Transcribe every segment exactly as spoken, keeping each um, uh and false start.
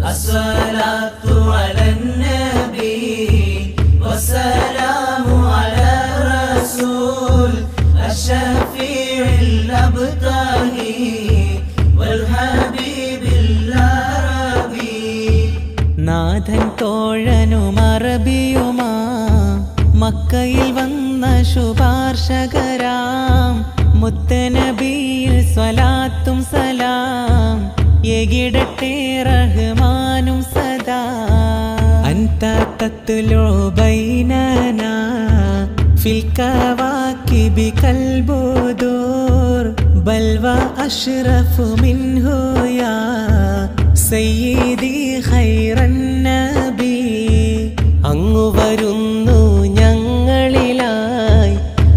الصلاة على النبي والسلام على الرسول الشفيع الأبتهي والحبيب العربي നാഥൻ തോഴനും അറബിയുമാ മക്കയിൽ വന്ന ശുപാർശകരാം മുത്തനബിയിൽ സ്വലാത്തും സലാം യഗിടട്ടെ റഹ്മാനും സദാ അൻത തത്ലു ബൈനനാ ഫിൽ കവാകിബി കൽബുദൂർ ബൽ വ അഷ്റഫു മിൻഹു യാ സയ്യിദി ഖൈറൻ നബി അങ്ങു വരുന്നു ഞങ്ങളിലായി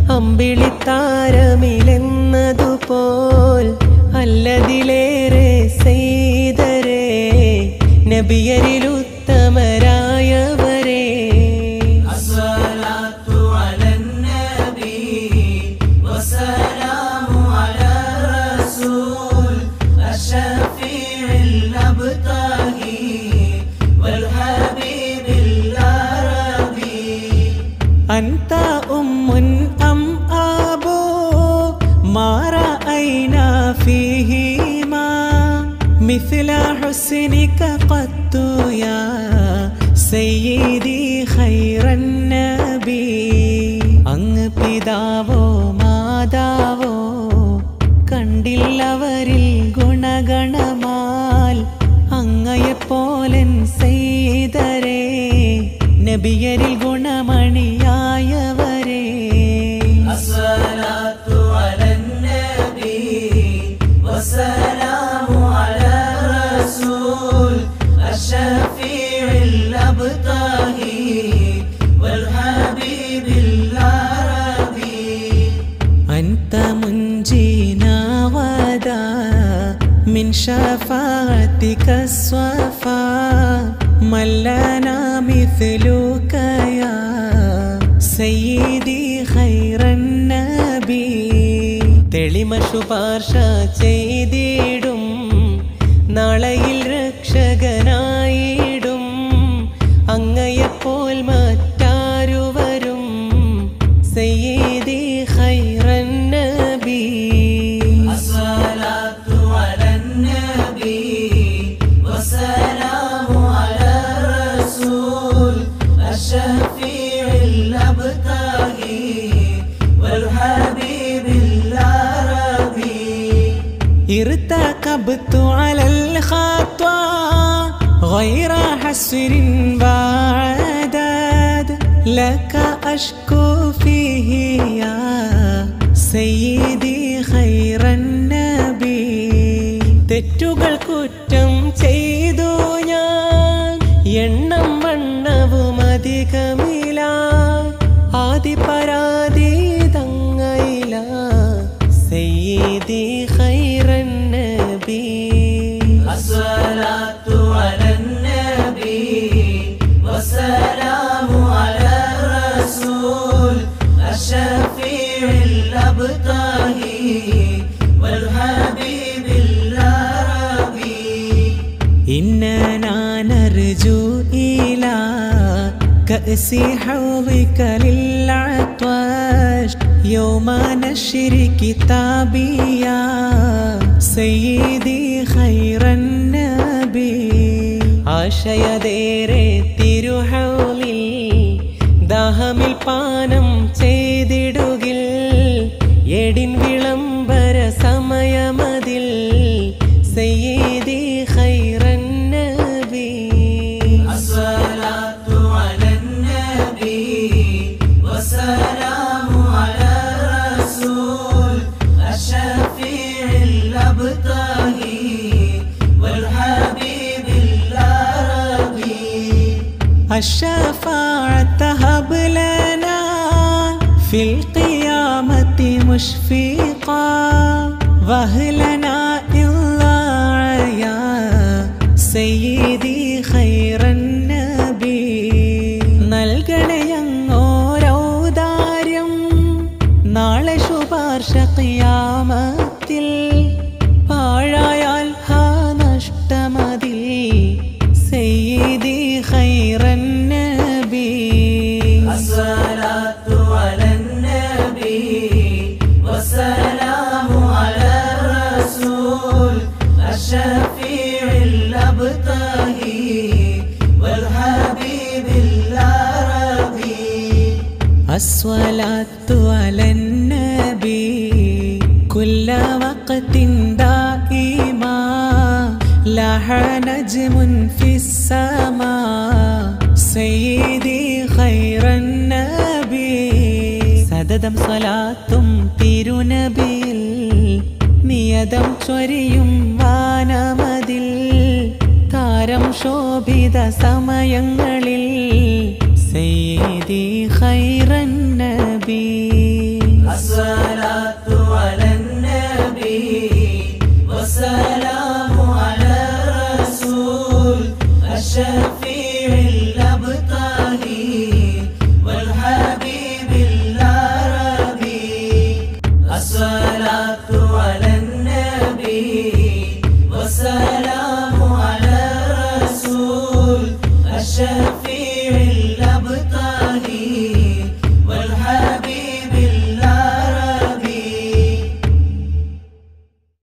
അമ്പിളിത്താരമിലെന്നതുപോൽ അല്ലതിലേറെ സയ്യിദരേ നബിയരിലുത്തമരായവരേ അസ്സലാത്തു അലൻ നബി വസ്സലാമു അലാ റസൂൽ അശ്ശഫീഉൽ അബ്തഹി വൽ ഹബീബിൽ അറബി അൻത ഉമ്മുൻ അം ആബൂ മാ റഅയ്നാ ഫീഹിമാ مثل حسنك قط يا سيدي خير النبي അങ്ങ് പിതാവോ മാതാവോ കണ്ടില്ലവരിൽ ഗുണഗണമാൽ അങ്ങയെപ്പോലൻ സയ്യിദരേ നബിയരിൽ ഗുണമണിയായവരേ അസ്സലാത്തു അലൻ നബി വസ്സലാമു അലാ റസൂൽ അശ്ശഫീഉൽ അബ്തഹി വൽ ഹബീബിൽ അറബി അൻത മുൻജീനാ വദാ മിൻ ശഫാഅതിക സ്വഫാ മല്ലനാ മിസ്ലുക യാ സയ്യിദി ഖൈറൻ നബി തെളിമ ശുപാർശ ചെയ്തിടും നാളെയിൽ രക്ഷകനായിടും അങ്ങയെപ്പോൾ മറ്റാരുവരും സയ്യിദി ഖൈറൻ നബി അസ്സലാത്തു അലൻ നബി വസ്സലാമു അലാ റസൂൽ അശ്ശഫീഉൽ അബ്തഹി വൽ ഹബീബിൽ അറബി ارتكبت على الخطا غير حسر وعداد لك أشكو فيه يا سيدي خير النبي തെറ്റുകൾ കുറ്റം ചെയ്തു ഞാൻ എണ്ണം വണ്ണവും അധികമില്ല ആദി പരാതി തങ്ങയില സയ്യിദി ഖൈറൻ നബി അസ്സലാത്തു അലൻ നബി വസ്സലാമു അലാ റസൂൽ അശ്ശഫീഉൽ അബ്തഹി വൽ ഹബീബിൽ അറബി ഇന്നനാ നർജു ഇലാ കഅസി ഹൗദിക ലിൽ അത്വാഷ് يوم نشر كتابي يا سيدي خير النبي ആശയതേറെ തിരുഹൗലിൽ ദാഹമിൽ പാനം ചെയ്തിടുകിൽ എടിൻ വിളംബര സമയമതിൽ സയ്യിദി ഖൈറൻ നബി അസ്സലാത്തു അലൻ നബി വസ്സലാമു അലാ റസൂൽ അശ്ശഫീഉൽ അബ്തഹി വൽ ഹബീബിൽ അറബി الشفاعة هب لنا في القيامة مشفقا وأهلنا إلا يا سيدي خير النبي നൽകണയങ്ങോരൗദാര്യം നാളെ ശുപാർശ ഖിയാമത്തിൽ പാഴായാൽ ഹാ നഷ്ടമതിൽ وقت دائما لاح نجم في السماء سيدي خير النبي സദതം സ്വലാത്തും തിരുനബിയിൽ നിയതം ചൊരിയും വാനമതിൽ താരം ശോഭിത സമയങ്ങളിൽ സയ്യിദി ഖൈറൻ നബി അസ്സലാത്തു അലൻ നബി വസ്സലാമു അലാ റസൂൽ അഷ്ഫീഇൽ അബ്താഹി വൽ ഹബീബിൽ അറബി അസ്സലാത്തു അലൻ നബി വസ്സലാമു